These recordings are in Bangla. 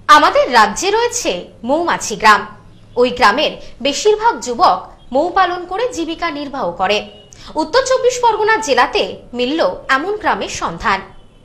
আমাদের রাজ্যে রয়েছে মৌমাছি গ্রাম। ওই গ্রামের বেশিরভাগ যুবক মৌ পালন করে জীবিকা নির্বাহ করে। উত্তর 24 পরগনা জেলাতে মিলল এমন গ্রামের সন্ধান।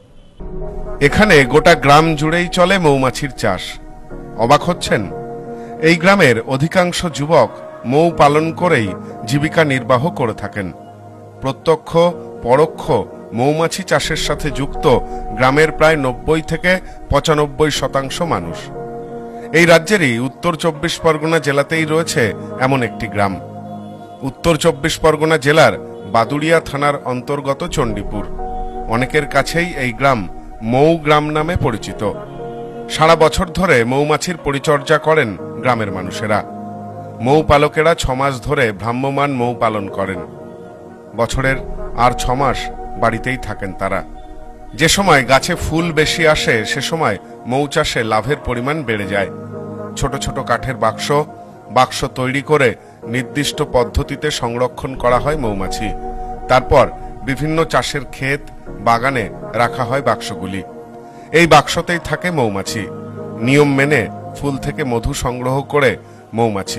এখানে গোটা গ্রাম জুড়েই চলে মৌমাছির চাষ। অবাক হচ্ছেন? এই গ্রামের অধিকাংশ যুবক মৌ পালন করেই জীবিকা নির্বাহ করে থাকেন। প্রত্যক্ষ পরোক্ষ মৌমাছি চাষের সাথে যুক্ত গ্রামের প্রায় 90 থেকে 95% মানুষ। এই রাজ্যেরই উত্তর 24 পরগনা জেলাতেই রয়েছে এমন একটি গ্রাম। উত্তর 24 পরগনা জেলার বাদুড়িয়া থানার অন্তর্গত চণ্ডীপুর। অনেকের কাছেই এই গ্রাম মৌ গ্রাম নামে পরিচিত। সারা বছর ধরে মৌমাছির পরিচর্যা করেন গ্রামের মানুষেরা। মৌ পালকেরা 6 মাস ধরে ভ্রাম্যমাণ মৌ পালন করেন। বছরের আর 6 মাস বাড়িতেই থাকেন তারা। যে সময় গাছে ফুল বেশি আসে সে সময় মৌ চাষে লাভের পরিমাণ বেড়ে যায়। ছোট ছোট কাঠের বাক্স তৈরি করে নির্দিষ্ট পদ্ধতিতে সংরক্ষণ করা হয় মৌমাছি। তারপর বিভিন্ন চাষের ক্ষেত বাগানে রাখা হয় বাক্সগুলি। এই বাক্সতেই থাকে মৌমাছি। নিয়ম মেনে ফুল থেকে মধু সংগ্রহ করে মৌমাছি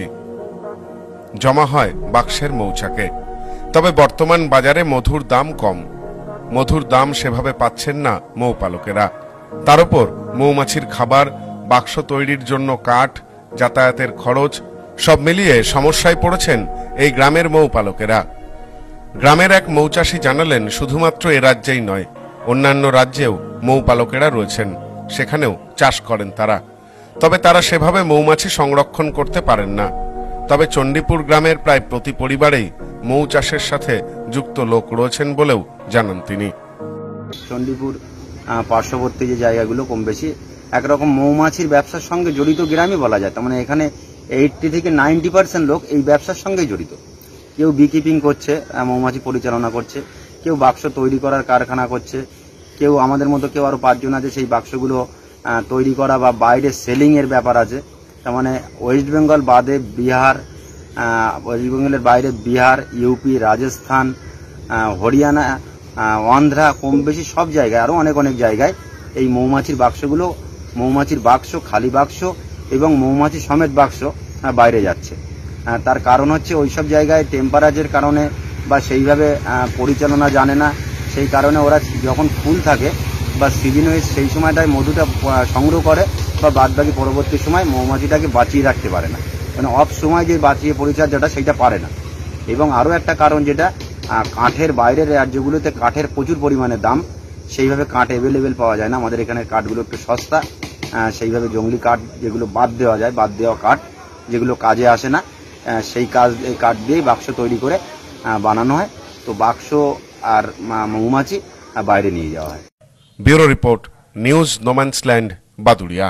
জমা হয় বাক্সের মৌচাকে। তবে বর্তমান বাজারে মধুর দাম কম। মধুর দাম সেভাবে পাচ্ছেন না মৌ পালকেরা। তার উপর মৌমাছির খাবার, বাক্স তৈরির জন্য কাঠ, যাতায়াতের খরচ সব মিলিয়ে সমস্যায় পড়েছেন এই গ্রামের মৌ পালকেরা। গ্রামের এক মৌচাষী জানালেন, শুধুমাত্র এ রাজ্যেই নয়, অন্যান্য রাজ্যেও মৌ পালকেরা রয়েছেন, সেখানেও চাষ করেন তারা। তবে তারা সেভাবে মৌমাছি সংরক্ষণ করতে পারেন না। তবে চণ্ডীপুর গ্রামের প্রায় প্রতি পরিবারেই মৌ চাষের সাথে যুক্ত লোক রয়েছেন বলেও জানান তিনি। চণ্ডীপুর পার্শ্ববর্তী যে জায়গাগুলো কম বেশি একরকম মৌমাছির ব্যবসার সঙ্গে জড়িত গ্রামই বলা যায়। তার মানে এখানে 80 থেকে 90% লোক এই ব্যবসার সঙ্গে জড়িত। কেউ বিকিপিং করছে, মৌমাছি পরিচালনা করছে, কেউ বাক্স তৈরি করার কারখানা করছে, কেউ আমাদের মতো কেউ আরো 5 জন আছে সেই বাক্সগুলো তৈরি করা বা বাইরে সেলিং এর ব্যাপার আছে। তার মানে ওয়েস্ট বেঙ্গল বাদে বিহার, ওয়েস্ট বেঙ্গলের বাইরে বিহার, ইউপি, রাজস্থান, হরিয়ানা, অন্ধ্রা, কম বেশি সব জায়গায় আরো অনেক জায়গায় এই মৌমাছির বাক্সগুলো, মৌমাছির বাক্স, খালি বাক্স এবং মৌমাছি সমেত বাক্স বাইরে যাচ্ছে। তার কারণ হচ্ছে ওইসব জায়গায় টেম্পারেচারের কারণে বা সেইভাবে পরিচালনা জানে না। সেই কারণে ওরা যখন ফুল থাকে বা সিজন ওয়াইজ সেই সময়টায় মধুটা সংগ্রহ করে বা বাদবাকি পরবর্তী সময় মৌমাছিটাকে বাঁচিয়ে রাখতে পারে না। মানে অফ সময় যে বাঁচিয়ে পরিচর্যাটা সেইটা পারে না। এবং আরও একটা কারণ যেটা, কাঠের বাইরের রাজ্যগুলোতে কাঠের প্রচুর পরিমাণে দাম, সেইভাবে কাঠ অ্যাভেলেবেল পাওয়া যায় না। আমাদের এখানের কাঠগুলো একটু সস্তা। সেইভাবে জঙ্গলি কাঠ যেগুলো বাদ দেওয়া কাঠ যেগুলো কাজে আসে না, সেই কাঠ দিয়েই বাক্স তৈরি করে বানানো হয়। তো বাক্স আর মৌমাছি বাইরে নিয়ে যাওয়া হয়। Bureau report, news no man's land, Baduria.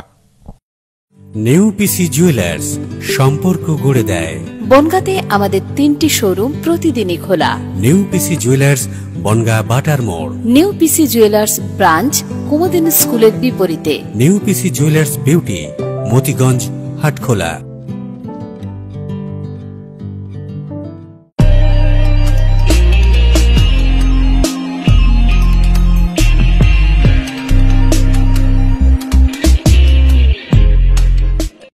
New PC jewellers, সম্পর্ক গড়ে দেয়। বনগাঁতে আমাদের 3টি শোরুম প্রতিদিনই খোলা। নিউ পিসি জুয়েলার্স, বনগাঁ বাটার মোড়। New PC jewellers branch, Kumudini স্কুলের বিপরীতে। New PC jewellers beauty, Motiganj, Hatkhola.